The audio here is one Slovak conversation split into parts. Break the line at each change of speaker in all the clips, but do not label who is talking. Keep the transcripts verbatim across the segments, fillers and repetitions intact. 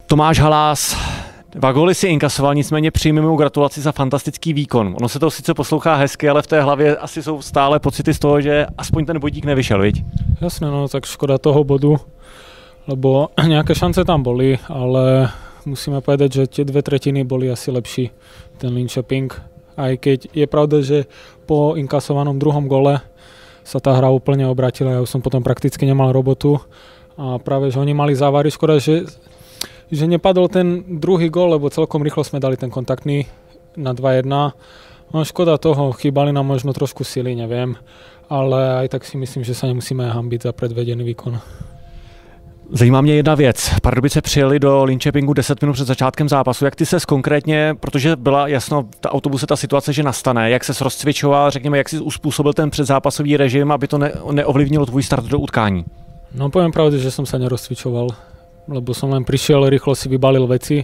Tomáš Halás, dva góly si inkasoval, nicméně přijmeme mu gratulaci za fantastický výkon. Ono se to sice poslouchá hezky, ale v té hlavě asi jsou stále pocity z toho, že aspoň ten bodík nevyšel, viď?
Jasné, no tak škoda toho bodu, lebo nejaké šance tam boli, ale musíme povedať, že tie dve tretiny boli asi lepší, ten Linköping. Aj keď je pravda, že po inkasovanom druhom gole sa tá hra úplne obratila, ja už som potom prakticky nemal robotu a práve, že oni mali závary, škoda, že, že nepadol ten druhý gól, lebo celkom rýchlo sme dali ten kontaktný na dva jedna. No škoda toho, chýbali nám možno trošku sily, neviem, ale aj tak si myslím, že sa nemusíme hanbiť za predvedený výkon.
Zajímá mě jedna věc. Pardubice přijeli do Linköpingu deset minut před začátkem zápasu. Jak ty ses konkrétně, protože byla jasno v autobuse ta situace, že nastane, jak ses rozcvičoval, řekněme, jak jsi uspůsobil ten předzápasový režim, aby to ne, neovlivnilo tvůj start do utkání?
No poviem pravdu, že som sa nerozcvičoval, lebo som len prišiel, rýchlo si vybalil veci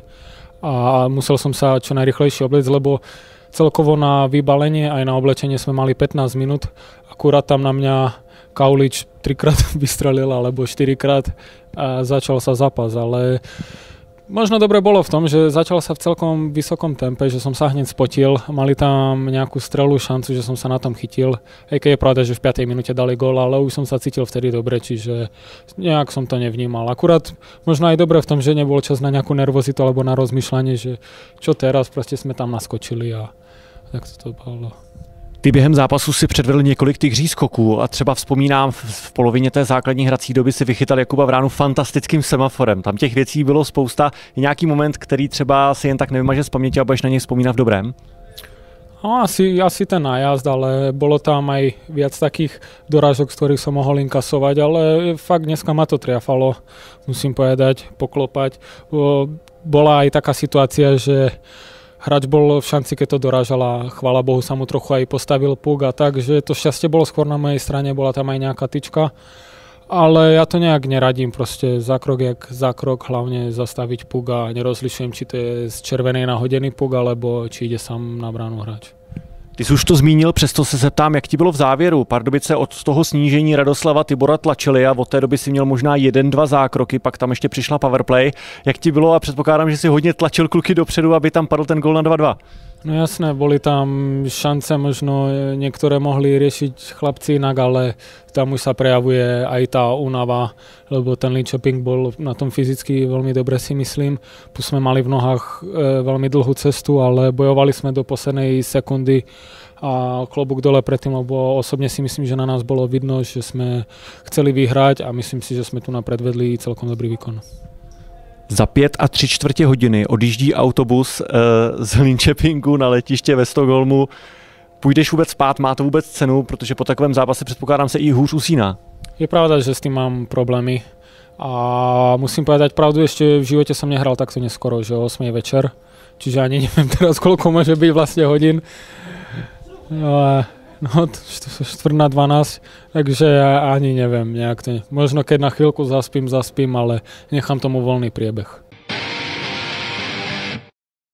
a musel som sa čo najrýchlejšie obliecť, lebo celkovo na vybalenie aj na oblečenie sme mali pätnásť minút. Akurát tam na mňa Kaulič trikrát vystrelil alebo štyrikrát a začal sa zápas, ale možno dobre bolo v tom, že začal sa v celkom vysokom tempe, že som sa hneď spotil, mali tam nejakú strelú šancu, že som sa na tom chytil, aj keď je pravda, že v piatej minúte dali gól, ale už som sa cítil vtedy dobre, čiže nejak som to nevnímal. Akurát možno aj dobre v tom, že nebol čas na nejakú nervozitu alebo na rozmýšľanie, že čo teraz, proste sme tam naskočili a tak to bolo.
Ty během zápasu si předvedl několik tygří skoků a třeba vzpomínám, v polovině té základní hrací doby si vychytal Jakuba Vránu fantastickým semaforem. Tam těch věcí bylo spousta. Je nějaký moment, který třeba si jen tak nevymaže z paměti a budeš na něj vzpomínat v dobrém?
No, asi, asi ten nájazd, ale bolo tam aj viac takých dorážok, z ktorých som mohol inkasovať, ale fakt dneska ma to triafalo, musím povedať, poklopať. Bola aj taká situácia, že hráč bol v šanci, keď to dorážal a chvála Bohu sa mu trochu aj postavil puk a tak, že to šťastie bolo skôr na mojej strane, bola tam aj nejaká tyčka. Ale ja to nejak neradím, proste za krok jak za krok, hlavne zastaviť puk a nerozlišujem, či to je z červenej nahodený puk, alebo či ide sám na bránu hráč.
Ty jsi už to zmínil, přesto se zeptám, jak ti bylo v závěru. Pardubice od toho snížení Radoslava Tibora tlačili a od té doby si měl možná jeden, dva zákroky, pak tam ještě přišla powerplay. Jak ti bylo a předpokládám, že si hodně tlačil kluky dopředu, aby tam padl ten gól na dva dva.
No jasné, boli tam šance, možno niektoré mohli riešiť chlapci inak, ale tam už sa prejavuje aj tá únava, lebo ten Linköping bol na tom fyzicky veľmi dobre, si myslím. Plus sme mali v nohách e, veľmi dlhú cestu, ale bojovali sme do poslednej sekundy a klobúk dole predtým, lebo osobne si myslím, že na nás bolo vidno, že sme chceli vyhrať a myslím si, že sme tu napredvedli celkom dobrý výkon.
Za pět a tři čtvrtě hodiny odjíždí autobus e, z Linköpingu na letiště ve Stockholmu. Půjdeš vůbec spát, má to vůbec cenu, protože po takovém zápase předpokládám se i hůř usíná.
Je pravda, že s tým mám problémy a musím povedať pravdu, ešte v živote som nehral takto neskoro, že o ôsmej večer, čiže ani neviem teraz, koľko môže byť vlastne hodín. No, no štvrt na dvanásť, takže ja ani neviem nejak to. Možno keď na chvíľku zaspím, zaspím, ale nechám tomu voľný priebeh.